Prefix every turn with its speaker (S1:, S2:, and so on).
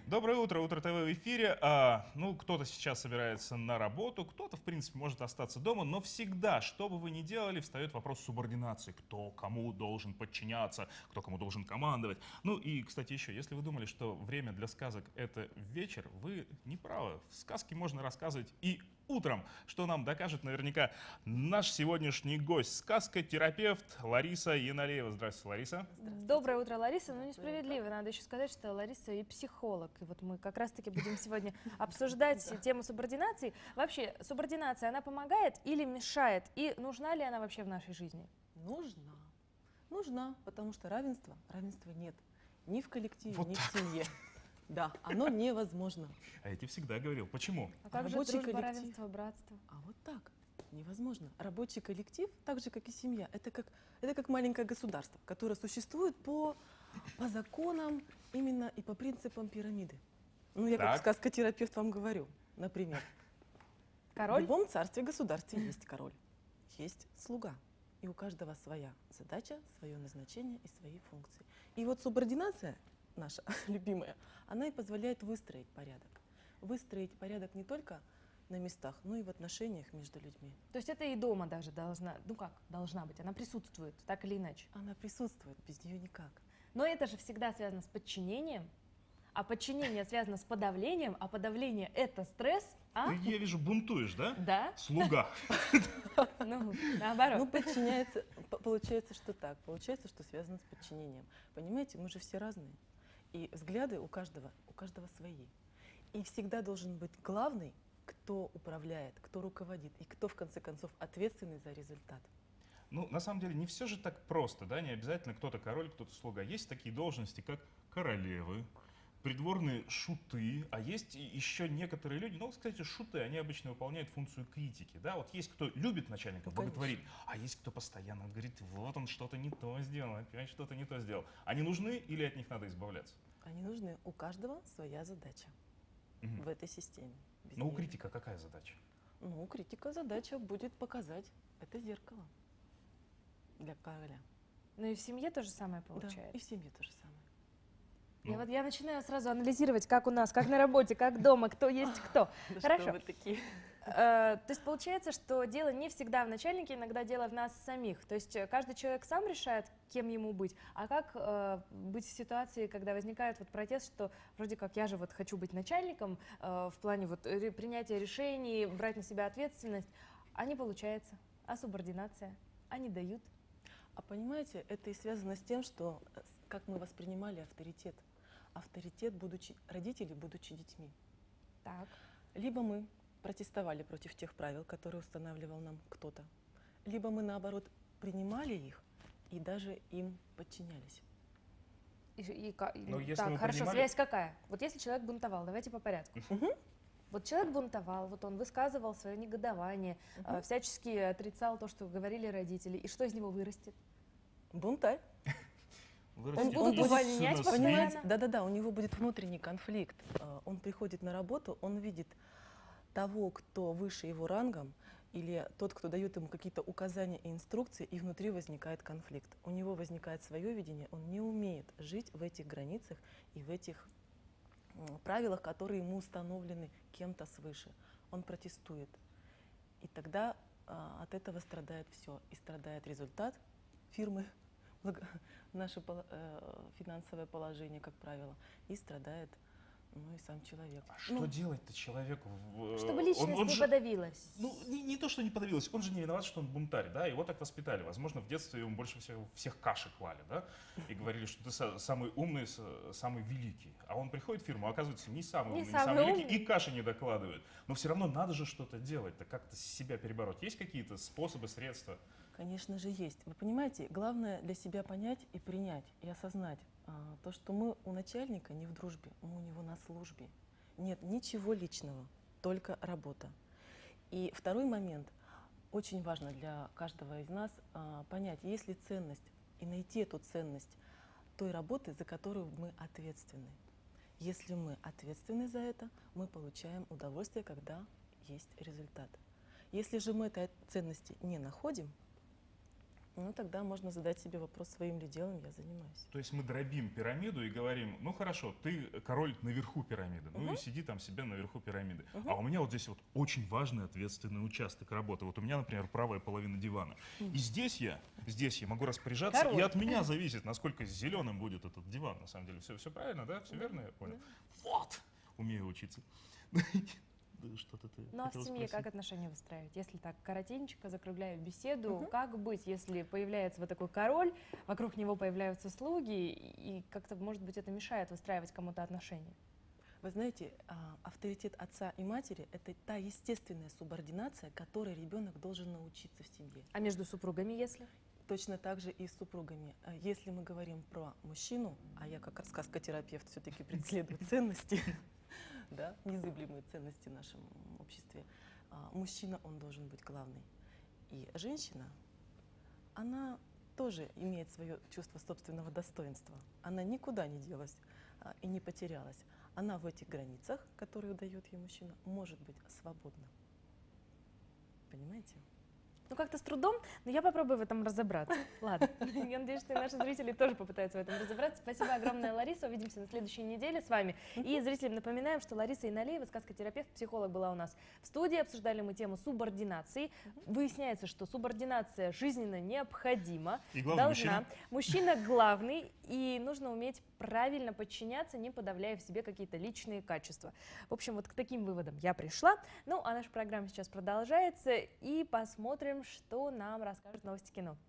S1: Доброе утро, Утро ТВ в эфире. Ну, кто-то сейчас собирается на работу, кто-то, в принципе, может остаться дома, но всегда, что бы вы ни делали, встает вопрос субординации. Кто кому должен подчиняться, кто кому должен командовать. Ну и, кстати, еще, если вы думали, что время для сказок — это вечер, вы не правы. Сказки можно рассказывать и утром, что нам докажет наверняка наш сегодняшний гость, сказкотерапевт Лариса Яналеева. Здравствуйте, Лариса.
S2: Доброе утро, Лариса. Ну, несправедливо. Надо еще сказать, что Лариса и психолог. И вот мы как раз-таки будем сегодня обсуждать тему субординации. Вообще, субординация, она помогает или мешает? И нужна ли она вообще в нашей жизни?
S3: Нужна. Нужна, потому что равенства нет. Ни в коллективе,
S1: Вот
S3: ни
S1: так
S3: в семье. Да, оно невозможно.
S1: А я тебе всегда говорил. Почему?
S2: А как же
S3: Рабочий
S2: дружба,
S3: коллектив.
S2: равенство, братство?
S3: А вот так невозможно. Рабочий коллектив, так же, как и семья, это как маленькое государство, которое существует по законам именно и по принципам пирамиды. Ну, я
S1: Так.
S3: как сказкотерапевт вам говорю, например. В
S2: Король?
S3: любом царстве-государстве есть король, есть слуга. И у каждого своя задача, свое назначение и свои функции. И вот субординация наша любимая, она и позволяет выстроить порядок. Выстроить порядок не только на местах, но и в отношениях между людьми.
S2: То есть это и дома даже должна, ну как, должна быть, она присутствует, так или иначе.
S3: Она присутствует, без нее никак.
S2: Но это же всегда связано с подчинением, а подчинение связано с подавлением, а подавление — это стресс, а?
S1: Ты, я вижу, бунтуешь, да?
S2: Да?
S1: Слуга.
S2: Ну, наоборот.
S3: Ну, подчиняется, получается, что так, получается, что связано с подчинением. Понимаете, мы же все разные. И взгляды у каждого свои. И всегда должен быть главный, кто управляет, кто руководит и кто, в конце концов, ответственный за результат.
S1: Ну, на самом деле, не все же так просто, да? Не обязательно кто-то король, кто-то слуга. Есть такие должности, как королевы, придворные шуты, а есть еще некоторые люди, ну, кстати, шуты, они обычно выполняют функцию критики, да? Вот есть кто любит начальника,
S3: Ну,
S1: боготворит, а есть кто постоянно говорит, вот он что-то не то сделал, опять что-то не то сделал. Они нужны или от них надо избавляться?
S3: Они нужны. У каждого своя задача
S1: Мгм.
S3: в этой системе. Без
S1: Но у
S3: нее-
S1: критика какая задача?
S3: Ну, у критика задача будет показать это зеркало для короля.
S2: Ну и в семье то же самое
S3: Да,
S2: получается.
S3: и в семье то же самое.
S1: Ну.
S2: Я начинаю сразу анализировать, как у нас, как на работе, как дома, кто есть кто.
S3: Да
S2: Хорошо.
S3: что вы такие?
S2: То есть получается, что дело не всегда в начальнике, иногда дело в нас самих. То есть каждый человек сам решает, кем ему быть. А как быть в ситуации, когда возникает вот протест, что вроде как я же вот хочу быть начальником в плане вот принятия решений, брать на себя ответственность, а не получается. А субординация? А не дают.
S3: А понимаете, это и связано с тем, что как мы воспринимали авторитет. Авторитет, родители, будучи детьми.
S2: Так.
S3: Либо мы протестовали против тех правил, которые устанавливал нам кто-то, либо мы, наоборот, принимали их и даже им подчинялись.
S1: Но если
S2: так,
S1: мы
S2: хорошо,
S1: принимали-
S2: связь какая? Вот если человек бунтовал, давайте по порядку. Вот человек бунтовал, вот он высказывал свое негодование, всячески отрицал то, что говорили родители, и что из него вырастет?
S3: Бунтарь.
S1: Вырастет
S2: будут
S1: из
S2: увольнять
S1: сына
S2: постоянно?
S1: свиньи.
S3: Да-да-да, у него будет внутренний конфликт. Он приходит на работу, он видит того, кто выше его рангом, или тот, кто дает ему какие-то указания и инструкции, и внутри возникает конфликт. У него возникает свое видение, он не умеет жить в этих границах и в этих правилах, которые ему установлены кем-то свыше. Он протестует. И тогда от этого страдает все. И страдает результат фирмы, наше финансовое положение, как правило, и страдает и сам человек.
S1: А что делать-то человеку?
S2: Чтобы личность
S1: Он
S2: не
S1: же-
S2: подавилась.
S1: Ну, не то, что не подавилось, он же не виноват, что он бунтарь, да, его так воспитали. Возможно, в детстве ему больше всех каши клали, да, и говорили, что ты самый умный, самый великий. А он приходит в фирму, а оказывается, не самый
S2: Не
S1: умный,
S2: самый
S1: не самый великий,
S2: умный.
S1: и каши не докладывают. Но все равно надо же что-то делать-то, как-то себя перебороть. Есть какие-то способы, средства?
S3: Конечно же, есть. Вы понимаете, главное для себя понять и принять, и осознать то, что мы у начальника не в дружбе, мы у него на службе. Нет ничего личного, только работа. И второй момент, очень важно для каждого из нас понять, есть ли ценность, и найти эту ценность той работы, за которую мы ответственны. Если мы ответственны за это, мы получаем удовольствие, когда есть результат. Если же мы этой ценности не находим, Ну, тогда можно задать себе вопрос, своим ли делом я занимаюсь.
S1: То есть мы дробим пирамиду и говорим, ну хорошо, ты король наверху пирамиды, ну и сиди там себе наверху пирамиды. А у меня вот здесь вот очень важный ответственный участок работы. Вот у меня, например, правая половина дивана. И здесь я могу распоряжаться,
S2: Король.
S1: и от меня зависит, насколько зеленым будет этот диван. На самом деле все правильно, да? Все верно, я понял. Вот! Умею учиться. Что-то ты
S2: Ну а в
S1: хотела
S2: семье
S1: спросить?
S2: как отношения выстраивать? Если так коротенько закругляю беседу, как быть, если появляется вот такой король, вокруг него появляются слуги, и как-то, может быть, это мешает выстраивать кому-то отношения?
S3: Вы знаете, авторитет отца и матери — это та естественная субординация, которой ребенок должен научиться в семье.
S2: А между супругами, если?
S3: Точно так же и с супругами. Если мы говорим про мужчину, а я как сказкотерапевт все-таки преследую ценности, да, незыблемые ценности в нашем обществе, мужчина, он должен быть главный. И женщина, она тоже имеет свое чувство собственного достоинства. Она никуда не делась и не потерялась. Она в этих границах, которые дает ей мужчина, может быть свободна. Понимаете?
S2: Ну, как-то с трудом, но я попробую в этом разобраться. Ладно, я надеюсь, что и наши зрители тоже попытаются в этом разобраться. Спасибо огромное, Лариса. Увидимся на следующей неделе с вами. И зрителям напоминаем, что Лариса Иналеева, сказкотерапевт, психолог, была у нас в студии. Обсуждали мы тему субординации. Выясняется, что субординация жизненно необходима.
S1: И главное,
S2: Должна. Мужчина главный, и нужно уметь правильно подчиняться, не подавляя в себе какие-то личные качества. В общем, вот к таким выводам я пришла. Ну, а наша программа сейчас продолжается, и посмотрим, что нам расскажут новости кино.